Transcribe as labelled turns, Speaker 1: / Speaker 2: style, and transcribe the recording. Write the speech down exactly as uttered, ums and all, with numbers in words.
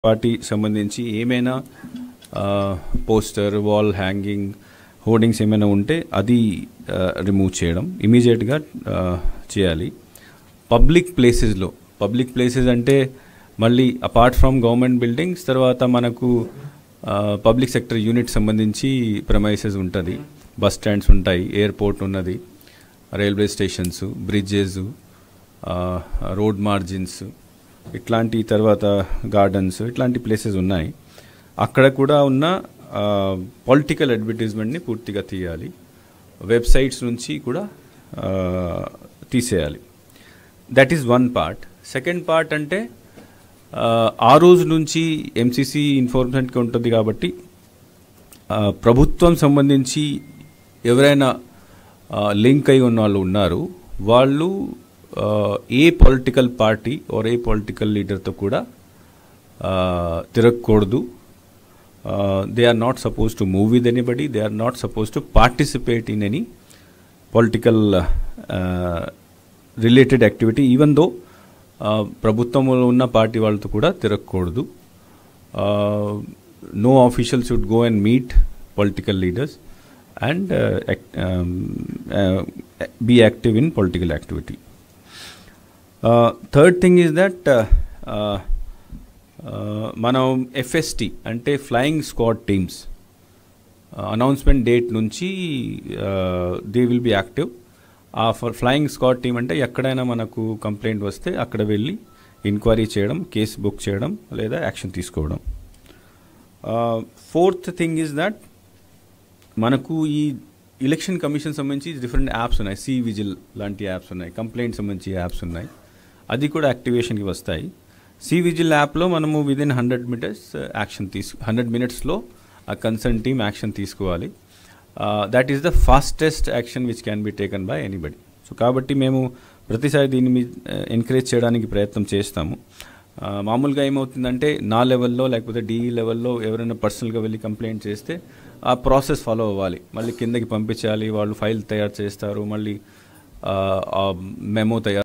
Speaker 1: Party సంబంధించి ఏమైనా poster wall hanging hoardings ఏమైనా ఉంటే అది రిమూవ్ చేయడం ఇమీడియట్గా చేయాలి. పబ్లిక్ ప్లేసెస్లో పబ్లిక్ ప్లేసెస్ అంటే మళ్ళీ అపార్ట్ ఫ్రమ్ గవర్నమెంట్ బిల్డింగ్స్ తర్వాత మనకు పబ్లిక్ సెక్టర్ యూనిట్ సంబంధించి ప్రమైసెస్ ఉంటుంది, బస్ స్టాండ్స్ ఉంటాయి, ఎయిర్పోర్ట్ ఉన్నది, railway stations, bridges, road margins, ఇట్లాంటి తర్వాత గార్డెన్స్, ఇట్లాంటి ప్లేసెస్ ఉన్నాయి. అక్కడ కూడా ఉన్న పొలిటికల్ అడ్వర్టైజ్మెంట్ని పూర్తిగా తీయాలి. వెబ్సైట్స్ నుంచి కూడా తీసేయాలి. That is one part. Second part అంటే ఆ రోజు నుంచి ఎంసీసీ ఇన్ఫార్మేషన్కి ఉంటుంది కాబట్టి ప్రభుత్వం సంబంధించి ఎవరైనా లింక్ అయి ఉన్న వాళ్ళు ఉన్నారు, వాళ్ళు a political party or a political లీడర్తో కూడా తిరగకూడదు. They are not suppose to move with anybody, they are not suppose to participate in any political related activity, even though ప్రభుత్వంలో ఉన్న పార్టీ వాళ్ళతో కూడా తిరగకూడదు. No official should go and meet political leaders and be active in political activity. Third thing is that మనం FST అంటే flying squad teams announcement date నుంచి they will be active. ఆ flying squad team అంటే ఎక్కడైనా మనకు complaint వస్తే అక్కడ వెళ్ళి ఎంక్వైరీ చేయడం, కేసు బుక్ చేయడం లేదా యాక్షన్ తీసుకోవడం. ఫోర్త్ థింగ్ ఈజ్ దట్ మనకు ఈ ఎలక్షన్ కమిషన్ సంబంధించి డిఫరెంట్ యాప్స్ ఉన్నాయి, సి విజిల్ లాంటి యాప్స్ ఉన్నాయి, కంప్లైంట్ సంబంధించి యాప్స్ ఉన్నాయి, అది కూడా యాక్టివేషన్కి వస్తాయి. సి విజిల్ యాప్లో మనము విదిన్ హండ్రెడ్ మీటర్స్ యాక్షన్ తీసు హండ్రెడ్ మినిట్స్లో ఆ కన్సర్న్ టీమ్ యాక్షన్ తీసుకోవాలి. That is the fastest action which can be taken by anybody. So కాబట్టి మేము ప్రతిసారి దీన్ని మీ ఎంకరేజ్ చేయడానికి ప్రయత్నం చేస్తాము. మామూలుగా ఏమవుతుందంటే నా లెవెల్లో లేకపోతే డిఈ లెవెల్లో ఎవరైనా పర్సనల్గా వెళ్ళి కంప్లైంట్ చేస్తే ఆ ప్రాసెస్ ఫాలో అవ్వాలి, మళ్ళీ కిందకి పంపించాలి, వాళ్ళు ఫైల్ తయారు చేస్తారు, మళ్ళీ మెమో తయారు